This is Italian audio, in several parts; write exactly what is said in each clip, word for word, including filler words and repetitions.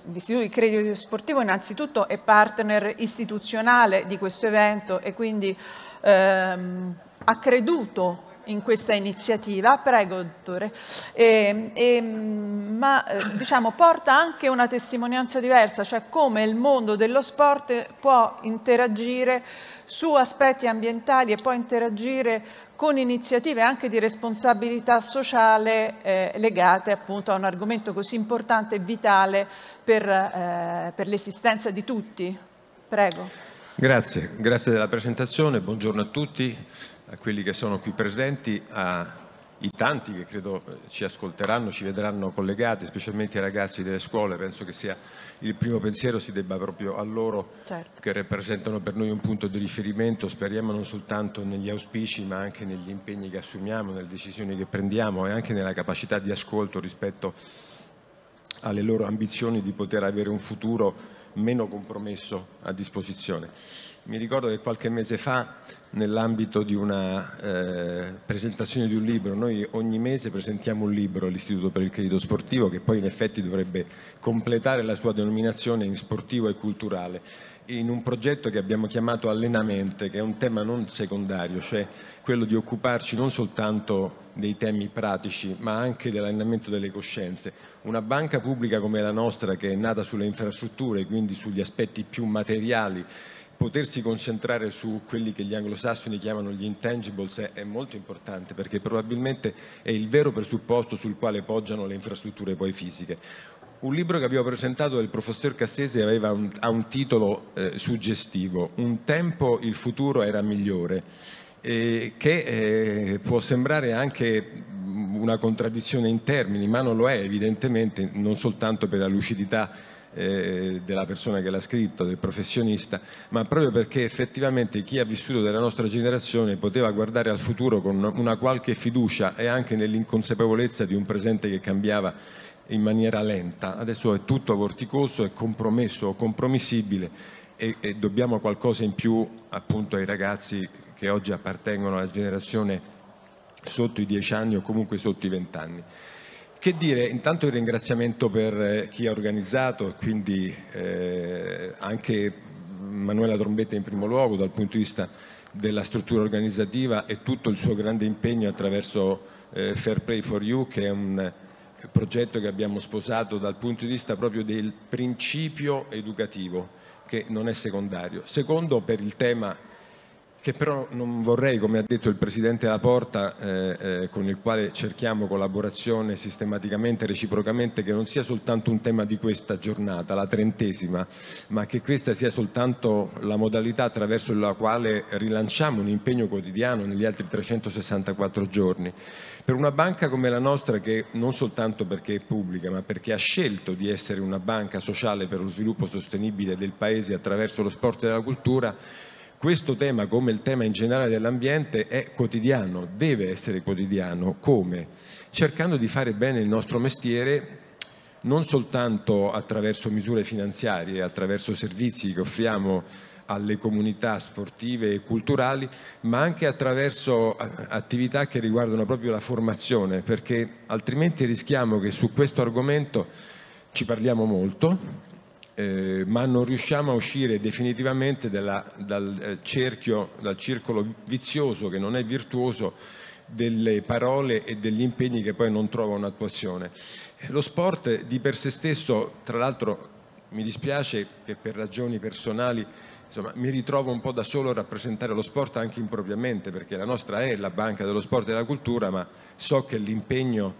l'Istituto di Credito Sportivo innanzitutto è partner istituzionale di questo evento e quindi ehm, ha creduto in questa iniziativa, prego dottore, e, e, ma eh, diciamo, porta anche una testimonianza diversa, cioè come il mondo dello sport può interagire su aspetti ambientali e può interagire con iniziative anche di responsabilità sociale eh, legate appunto a un argomento così importante e vitale per, eh, per l'esistenza di tutti. Prego. Grazie, grazie della presentazione, buongiorno a tutti, a quelli che sono qui presenti, ai tanti che credo ci ascolteranno, ci vedranno collegati, specialmente ai ragazzi delle scuole. Penso che sia il primo pensiero si debba proprio a loro, certo, che rappresentano per noi un punto di riferimento, speriamo non soltanto negli auspici ma anche negli impegni che assumiamo, nelle decisioni che prendiamo e anche nella capacità di ascolto rispetto alle loro ambizioni di poter avere un futuro meno compromesso a disposizione. Mi ricordo che qualche mese fa, nell'ambito di una eh, presentazione di un libro, noi ogni mese presentiamo un libro all'Istituto per il Credito Sportivo, che poi in effetti dovrebbe completare la sua denominazione in sportivo e culturale, in un progetto che abbiamo chiamato Allenamente, che è un tema non secondario, cioè quello di occuparci non soltanto dei temi pratici ma anche dell'allenamento delle coscienze. Una banca pubblica come la nostra, che è nata sulle infrastrutture, quindi sugli aspetti più materiali, potersi concentrare su quelli che gli anglosassoni chiamano gli intangibles è, è molto importante, perché probabilmente è il vero presupposto sul quale poggiano le infrastrutture poi fisiche. Un libro che abbiamo presentato del professor Cassese aveva un, ha un titolo eh, suggestivo: Un tempo il futuro era migliore, eh, che eh, può sembrare anche una contraddizione in termini, ma non lo è evidentemente, non soltanto per la lucidità eh, della persona che l'ha scritto, del professionista, ma proprio perché effettivamente chi ha vissuto della nostra generazione poteva guardare al futuro con una qualche fiducia e anche nell'inconsapevolezza di un presente che cambiava in maniera lenta. Adesso è tutto vorticoso, è compromesso o compromissibile e, e dobbiamo qualcosa in più appunto ai ragazzi che oggi appartengono alla generazione sotto i dieci anni o comunque sotto i venti anni. Che dire, intanto il ringraziamento per chi ha organizzato e quindi eh, anche Manuela Trombetta in primo luogo dal punto di vista della struttura organizzativa e tutto il suo grande impegno attraverso eh, Fair Play for You, che è un progetto che abbiamo sposato dal punto di vista proprio del principio educativo, che non è secondario. Secondo, per il tema che però non vorrei, come ha detto il Presidente Laporta, eh, eh, con il quale cerchiamo collaborazione sistematicamente, reciprocamente, che non sia soltanto un tema di questa giornata, la trentesima, ma che questa sia soltanto la modalità attraverso la quale rilanciamo un impegno quotidiano negli altri trecentosessantaquattro giorni. Per una banca come la nostra, che non soltanto perché è pubblica, ma perché ha scelto di essere una banca sociale per lo sviluppo sostenibile del Paese attraverso lo sport e la cultura, questo tema, come il tema in generale dell'ambiente, è quotidiano, deve essere quotidiano. Come? Cercando di fare bene il nostro mestiere, non soltanto attraverso misure finanziarie, attraverso servizi che offriamo alle comunità sportive e culturali, ma anche attraverso attività che riguardano proprio la formazione, perché altrimenti rischiamo che su questo argomento ci parliamo molto, Eh, ma non riusciamo a uscire definitivamente dalla, dal eh, cerchio, dal circolo vizioso, che non è virtuoso, delle parole e degli impegni che poi non trovano attuazione. Lo sport di per sé stesso, tra l'altro mi dispiace che per ragioni personali insomma, mi ritrovo un po' da solo a rappresentare lo sport anche impropriamente, perché la nostra è la banca dello sport e della cultura, ma so che l'impegno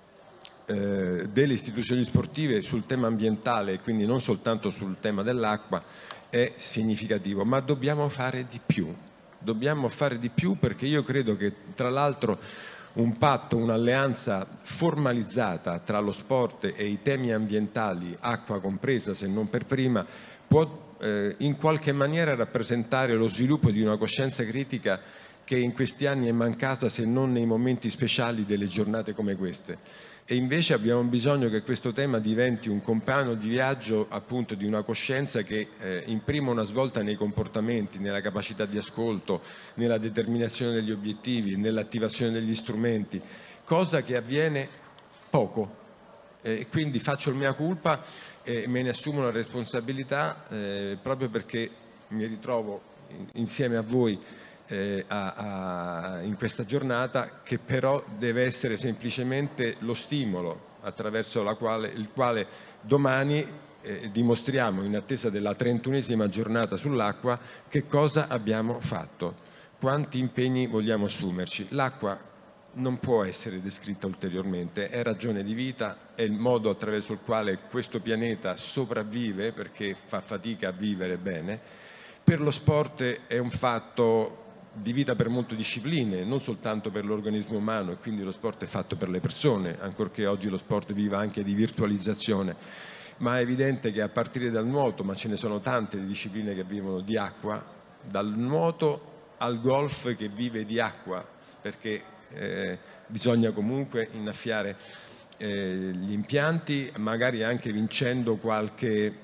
Eh, delle istituzioni sportive sul tema ambientale e quindi non soltanto sul tema dell'acqua è significativo, ma dobbiamo fare di più, dobbiamo fare di più perché io credo che tra l'altro un patto, un'alleanza formalizzata tra lo sport e i temi ambientali, acqua compresa se non per prima, può eh, in qualche maniera rappresentare lo sviluppo di una coscienza critica che in questi anni è mancata, se non nei momenti speciali delle giornate come queste. E invece abbiamo bisogno che questo tema diventi un compagno di viaggio appunto di una coscienza che eh, imprima una svolta nei comportamenti, nella capacità di ascolto, nella determinazione degli obiettivi, nell'attivazione degli strumenti, cosa che avviene poco. E quindi faccio il mea culpa e me ne assumo la responsabilità eh, proprio perché mi ritrovo insieme a voi eh, a, a, in questa giornata, che però deve essere semplicemente lo stimolo attraverso la quale, il quale domani eh, dimostriamo, in attesa della trentunesima giornata sull'acqua, che cosa abbiamo fatto, quanti impegni vogliamo assumerci. L'acqua non può essere descritta ulteriormente, è ragione di vita, è il modo attraverso il quale questo pianeta sopravvive, perché fa fatica a vivere bene. Per lo sport è un fatto di vita per molte discipline, non soltanto per l'organismo umano, e quindi lo sport è fatto per le persone, ancorché oggi lo sport viva anche di virtualizzazione, ma è evidente che a partire dal nuoto, ma ce ne sono tante le discipline che vivono di acqua, dal nuoto al golf che vive di acqua, perché eh, bisogna comunque innaffiare eh, gli impianti, magari anche vincendo qualche,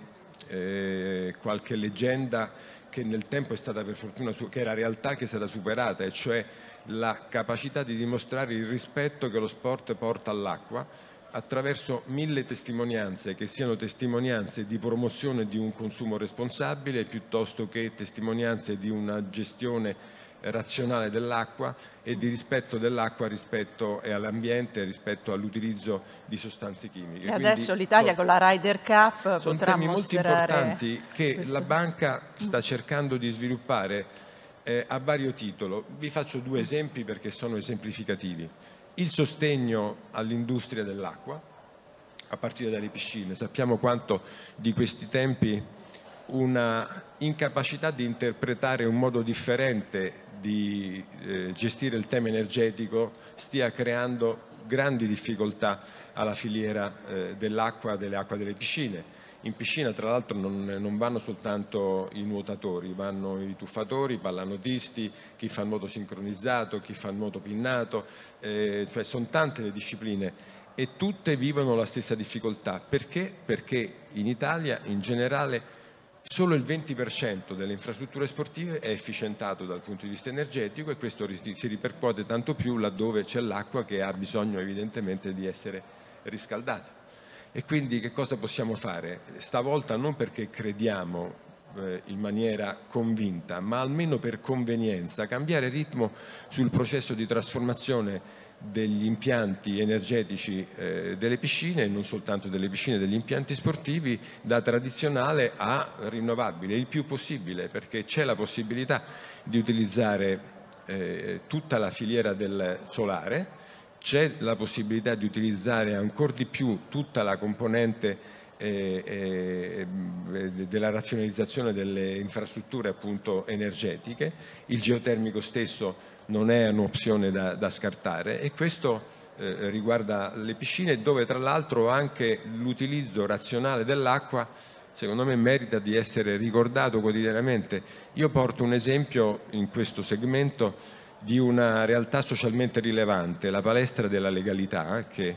eh, qualche leggenda che nel tempo è stata per fortuna, che era realtà che è stata superata, e cioè la capacità di dimostrare il rispetto che lo sport porta all'acqua attraverso mille testimonianze, che siano testimonianze di promozione di un consumo responsabile piuttosto che testimonianze di una gestione razionale dell'acqua e di rispetto dell'acqua rispetto all'ambiente, rispetto all'utilizzo di sostanze chimiche. E adesso l'Italia con la Ryder Cup sono potrà temi molto importanti che questo. la banca sta cercando di sviluppare eh, a vario titolo. Vi faccio due esempi perché sono esemplificativi. Il sostegno all'industria dell'acqua, a partire dalle piscine. Sappiamo quanto di questi tempi una incapacità di interpretare un modo differente di eh, gestire il tema energetico stia creando grandi difficoltà alla filiera eh, dell'acqua, delle acque delle piscine. In piscina tra l'altro non, non vanno soltanto i nuotatori, vanno i tuffatori, i pallanotisti, chi fa il nuoto sincronizzato, chi fa il nuoto pinnato, eh, cioè sono tante le discipline e tutte vivono la stessa difficoltà. Perché? Perché in Italia in generale solo il venti per cento delle infrastrutture sportive è efficientato dal punto di vista energetico, e questo si ripercuote tanto più laddove c'è l'acqua che ha bisogno evidentemente di essere riscaldata. E quindi che cosa possiamo fare? Stavolta non perché crediamo eh, in maniera convinta, ma almeno per convenienza, cambiare ritmo sul processo di trasformazione degli impianti energetici eh, delle piscine, e non soltanto delle piscine, degli impianti sportivi, da tradizionale a rinnovabile, il più possibile, perché c'è la possibilità di utilizzare eh, tutta la filiera del solare, c'è la possibilità di utilizzare ancora di più tutta la componente eh, eh, della razionalizzazione delle infrastrutture appunto energetiche, il geotermico stesso non è un'opzione da, da scartare, e questo eh, riguarda le piscine, dove tra l'altro anche l'utilizzo razionale dell'acqua secondo me merita di essere ricordato quotidianamente. Io porto un esempio in questo segmento di una realtà socialmente rilevante, la palestra della legalità, che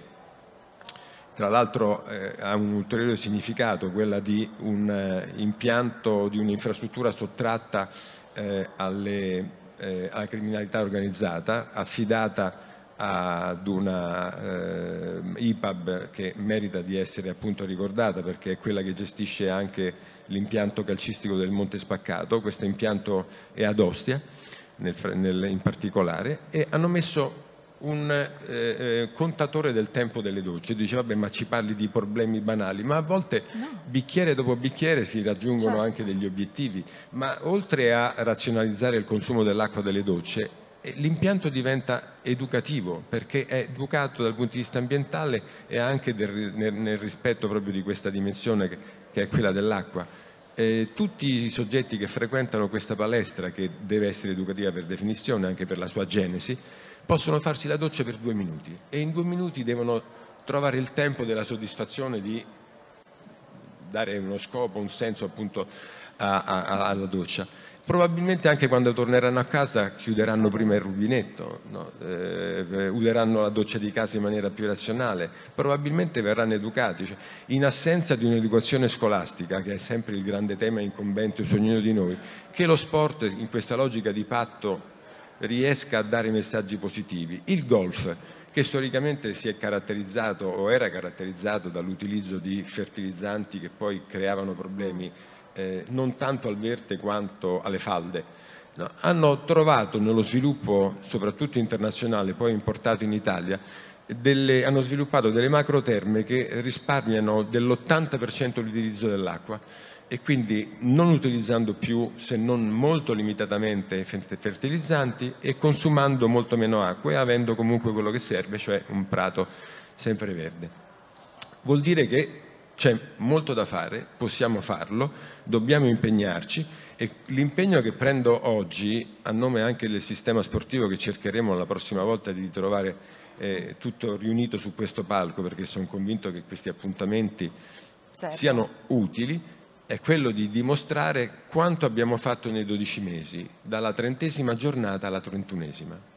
tra l'altro eh, ha un ulteriore significato, quella di un eh, impianto, di un'infrastruttura sottratta eh, alle, eh, alla criminalità organizzata, affidata ad una eh, I P A B che merita di essere appunto ricordata, perché è quella che gestisce anche l'impianto calcistico del Monte Spaccato. Questo impianto è ad Ostia nel, nel, in particolare, e hanno messo un eh, contatore del tempo delle docce. Dice vabbè, ma ci parli di problemi banali, ma a volte no. bicchiere dopo bicchiere si raggiungono certo. anche degli obiettivi, ma oltre a razionalizzare il consumo dell'acqua delle docce, l'impianto diventa educativo, perché è educato dal punto di vista ambientale e anche del, nel, nel rispetto proprio di questa dimensione che, che è quella dell'acqua. Eh, tutti i soggetti che frequentano questa palestra, che deve essere educativa per definizione, anche per la sua genesi, possono farsi la doccia per due minuti, e in due minuti devono trovare il tempo della soddisfazione di dare uno scopo, un senso appunto a, a, alla doccia. Probabilmente anche quando torneranno a casa chiuderanno prima il rubinetto, no? eh, useranno la doccia di casa in maniera più razionale, probabilmente verranno educati. Cioè, in assenza di un'educazione scolastica, che è sempre il grande tema incombente su ognuno di noi, che lo sport in questa logica di patto riesca a dare messaggi positivi. Il golf, che storicamente si è caratterizzato o era caratterizzato dall'utilizzo di fertilizzanti che poi creavano problemi eh, non tanto al verte quanto alle falde. No, hanno trovato nello sviluppo soprattutto internazionale, poi importato in Italia, delle, hanno sviluppato delle macroterme che risparmiano dell'ottanta per cento l'utilizzo dell'acqua, e quindi non utilizzando più, se non molto limitatamente, fertilizzanti e consumando molto meno acqua e avendo comunque quello che serve, cioè un prato sempre verde. Vuol dire che c'è molto da fare, possiamo farlo, dobbiamo impegnarci, e l'impegno che prendo oggi a nome anche del sistema sportivo, che cercheremo la prossima volta di trovare eh, tutto riunito su questo palco, perché sono convinto che questi appuntamenti certo. siano utili, è quello di dimostrare quanto abbiamo fatto nei dodici mesi, dalla trentesima giornata alla trentunesima.